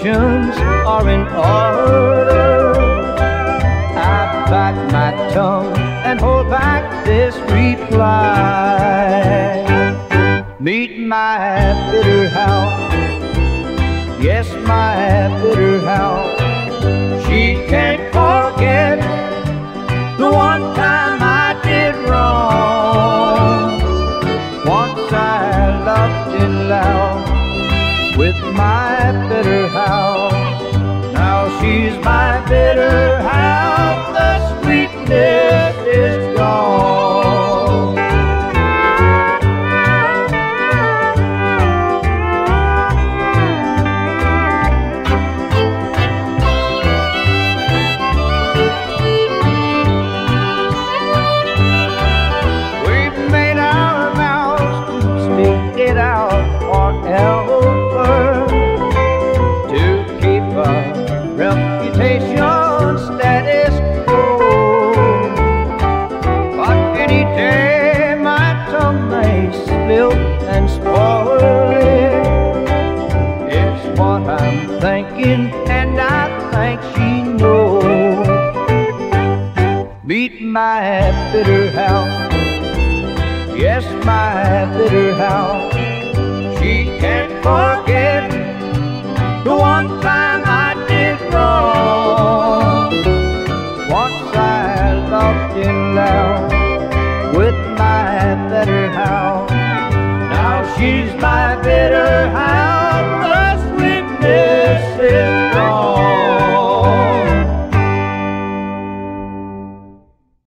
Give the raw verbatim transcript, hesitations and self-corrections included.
emotions are in order, I bite my tongue and hold back this reply. Meet my bitter half, yes, my bitter half. She can't forget the one time I did wrong. Once I loved in loud with my bitter half. Now she's my bitter half. The sweetness is gone. We've made our vows to stick it out forever, to keep our reputation status quo. But any day my tongue may slip and spoil it. It's what I'm thinking, and I think she knows. Meet my bitter half, yes, my bitter half. She can't forget the one time I did wrong. Once I loved in loud